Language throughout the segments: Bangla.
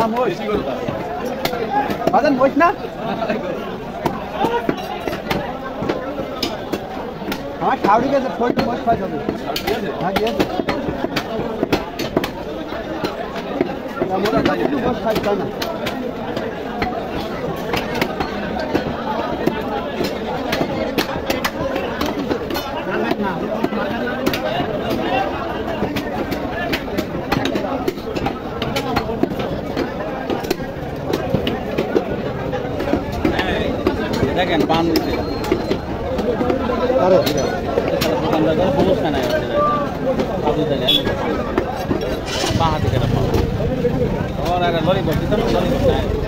না মোষ বাজান মোষ না আমার খাওড়ি গেছে ফোর্টি মোষ খাওয়া যাবে হ্যাঁ গিয়েছে মোরা একটু মোষ খাই না দেখেন পান দিতে দোকানদার সমস্যা নাই পা হাতে কেটে পাবো আর লরিপপ দিতাম লরিপপ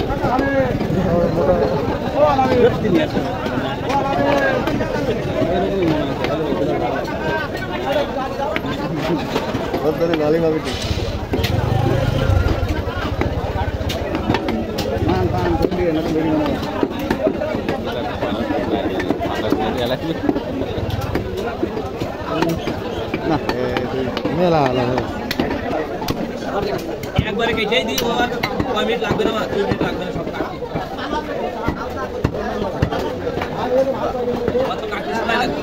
ভালোই ভাবে না মেলা একবারে কেটেই দিই আর কয় মিনিট লাগবে না 2 মিনিট লাগবে না সব কাটি কত কাটি সময় লাগবে